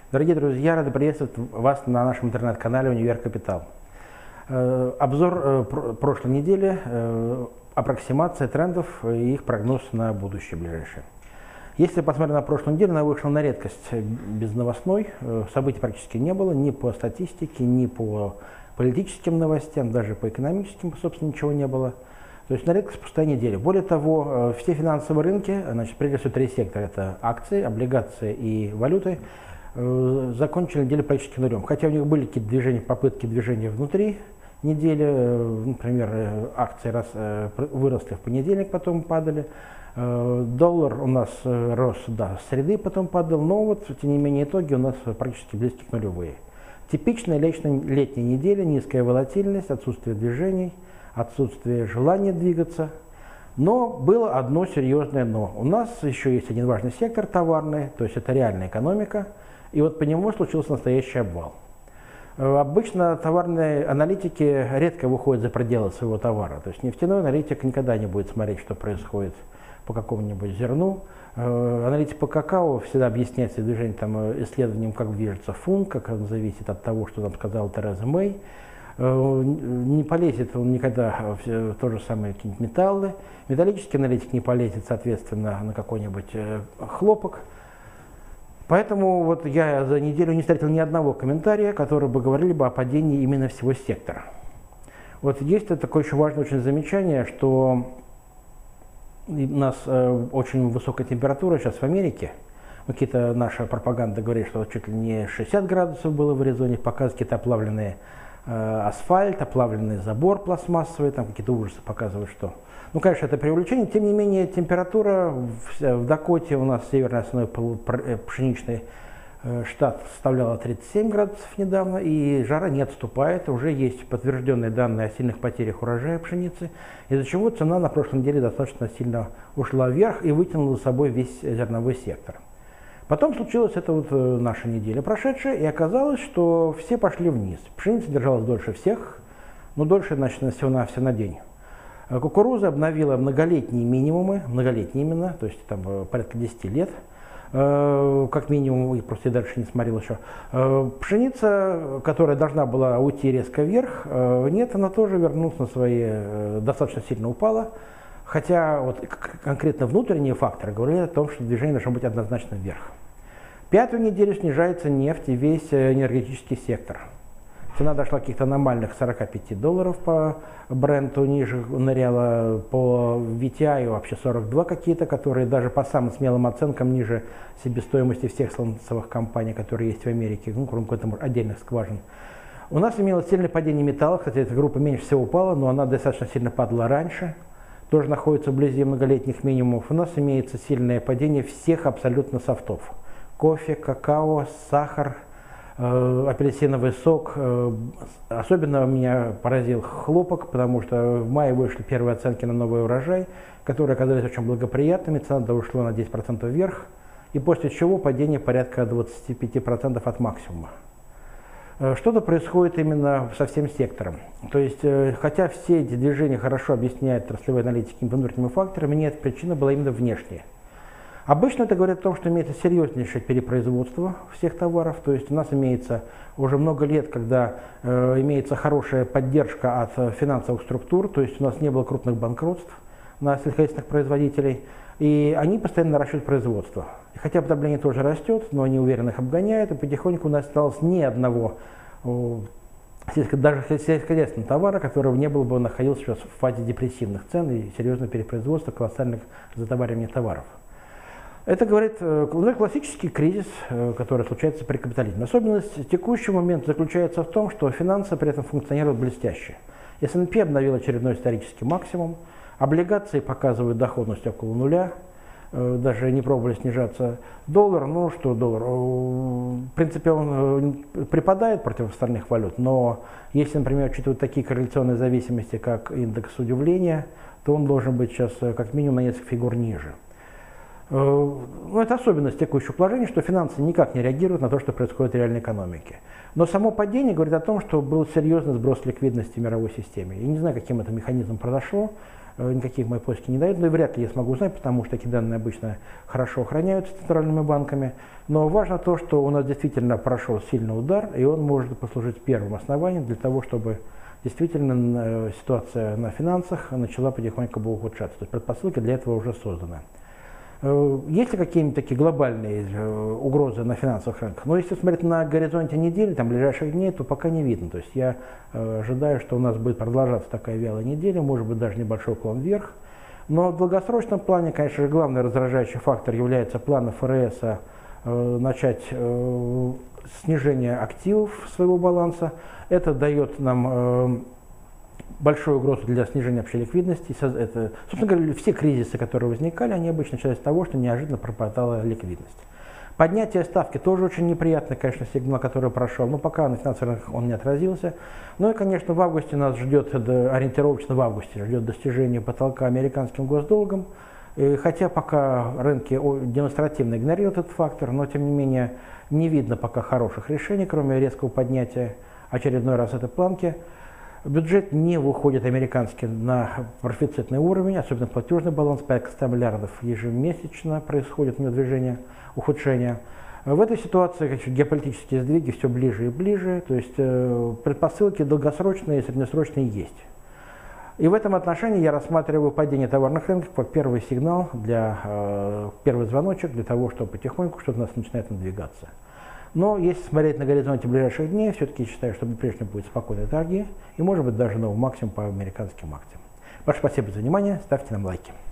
Дорогие друзья, рады приветствовать вас на нашем интернет-канале «Универ Капитал». Обзор прошлой недели, аппроксимация трендов и их прогноз на будущее ближайшее. Если посмотреть на прошлую неделю, она вышла на редкость безновостной. Событий практически не было ни по статистике, ни по политическим новостям, даже по экономическим, собственно, ничего не было. То есть на редкость пустая неделя. Более того, все финансовые рынки, значит, прежде всего три сектора, это акции, облигации и валюты, закончили неделю практически нулем. Хотя у них были какие-то движения, попытки движения внутри недели. Например, акции выросли в понедельник, потом падали. Доллар у нас рос до среды, потом падал. Но вот, тем не менее, итоги у нас практически близки к нулевые. Типичная летняя неделя, низкая волатильность, отсутствие движений, отсутствие желания двигаться. Но было одно серьезное но. У нас еще есть один важный сектор товарный, то есть это реальная экономика. И вот по нему случился настоящий обвал. Обычно товарные аналитики редко выходят за пределы своего товара. То есть нефтяной аналитик никогда не будет смотреть, что происходит по какому-нибудь зерну. Аналитик по какао всегда объясняет свои движения исследованием, как движется фунт, как он зависит от того, что нам сказала Тереза Мэй. Не полезет он никогда в то же самое какие-нибудь металлы. Металлический аналитик не полезет, соответственно, на какой-нибудь хлопок. Поэтому вот я за неделю не встретил ни одного комментария, которые бы говорили бы о падении именно всего сектора. Вот есть такое еще важное очень замечание, что у нас очень высокая температура сейчас в Америке. Какие-то наша пропаганда говорит, что чуть ли не 60 градусов было в Аризоне, показывают какие-то оплавленные асфальт, оплавленный забор пластмассовый, там какие-то ужасы показывают, что... Ну, конечно, это преувеличение, тем не менее, температура в Дакоте, у нас северный основной пшеничный штат, составляла 37 градусов недавно, и жара не отступает, уже есть подтвержденные данные о сильных потерях урожая пшеницы, из-за чего цена на прошлой неделе достаточно сильно ушла вверх и вытянула за собой весь зерновой сектор. Потом случилась эта вот наша неделя прошедшая, и оказалось, что все пошли вниз. Пшеница держалась дольше всех, но дольше, значит, всего-навсего на день. Кукуруза обновила многолетние минимумы, многолетние именно, то есть там порядка 10 лет, как минимум, и просто я дальше не смотрел еще. Пшеница, которая должна была уйти резко вверх, нет, она тоже вернулась на свои, достаточно сильно упала. Хотя вот конкретно внутренние факторы говорят о том, что движение должно быть однозначно вверх. Пятую неделю снижается нефть и весь энергетический сектор. Цена дошла каких-то аномальных $45 по Бренту, ниже ныряла по VTI вообще 42 какие-то, которые даже по самым смелым оценкам ниже себестоимости всех сланцевых компаний, которые есть в Америке, ну, кроме каких-то отдельных скважин. У нас имелось сильное падение металлов, кстати, эта группа меньше всего упала, но она достаточно сильно падала раньше. Тоже находится вблизи многолетних минимумов. У нас имеется сильное падение всех абсолютно софтов. Кофе, какао, сахар, апельсиновый сок. Особенно меня поразил хлопок, потому что в мае вышли первые оценки на новый урожай, которые оказались очень благоприятными. Цена ушла на 10% вверх, и после чего падение порядка 25% от максимума. Что-то происходит именно со всем сектором. То есть, хотя все эти движения хорошо объясняют отраслевые аналитики внутренними факторами, нет, причина была именно внешняя. Обычно это говорит о том, что имеется серьезнейшее перепроизводство всех товаров. То есть у нас имеется уже много лет, когда имеется хорошая поддержка от финансовых структур, то есть у нас не было крупных банкротств на сельскохозяйственных производителей, и они постоянно наращивают производство. Хотя потребление тоже растет, но они уверенно их обгоняют, и потихоньку у нас осталось ни одного даже сельскохозяйственного товара, который не был бы находился сейчас в фазе депрессивных цен и серьезного перепроизводства колоссальных затоваривания товаров. Это говорит классический кризис, который случается при капитализме. Особенность текущего момента заключается в том, что финансы при этом функционируют блестяще. S&P обновил очередной исторический максимум, облигации показывают доходность около нуля, даже не пробовали снижаться. Доллар, ну что доллар, в принципе он припадает против остальных валют, но если, например, учитывать такие корреляционные зависимости, как индекс удивления, то он должен быть сейчас как минимум на несколько фигур ниже. Ну, это особенность текущего положения, что финансы никак не реагируют на то, что происходит в реальной экономике. Но само падение говорит о том, что был серьезный сброс ликвидности в мировой системе. Я не знаю, каким это механизмом произошло. никаких мои поиски не дают, но и вряд ли я смогу узнать, потому что такие данные обычно хорошо охраняются центральными банками. Но важно то, что у нас действительно прошел сильный удар, и он может послужить первым основанием для того, чтобы действительно ситуация на финансах начала потихоньку ухудшаться. То есть предпосылки для этого уже созданы. Есть ли какие-нибудь такие глобальные угрозы на финансовых рынках? Но если смотреть на горизонте недели, там, ближайших дней, то пока не видно. То есть я ожидаю, что у нас будет продолжаться такая вялая неделя, может быть даже небольшой уклон вверх. Но в долгосрочном плане, конечно же, главный раздражающий фактор является план ФРС начать снижение активов своего баланса. Это дает нам большую угрозу для снижения общей ликвидности. Это, собственно говоря, все кризисы, которые возникали, они обычно начались с того, что неожиданно пропадала ликвидность. Поднятие ставки тоже очень неприятный, конечно, сигнал, который прошел, но пока на финансовых рынках он не отразился. Ну и, конечно, в августе нас ждет, ориентировочно в августе, ждет достижение потолка американским госдолгом. И хотя пока рынки демонстративно игнорируют этот фактор, но тем не менее не видно пока хороших решений, кроме резкого поднятия очередной раз этой планки. Бюджет не выходит американский на профицитный уровень, особенно платежный баланс, порядка 100 миллиардов ежемесячно происходит у него движение, ухудшение. В этой ситуации геополитические сдвиги все ближе и ближе, то есть предпосылки долгосрочные и среднесрочные есть. И в этом отношении я рассматриваю падение товарных рынков как первый сигнал, первый звоночек для того, чтобы потихоньку что-то у нас начинает надвигаться. Но если смотреть на горизонте ближайших дней, все-таки считаю, что по-прежнему будет спокойные торги и, может быть, даже новый максимум по американским акциям. Большое спасибо за внимание, ставьте нам лайки.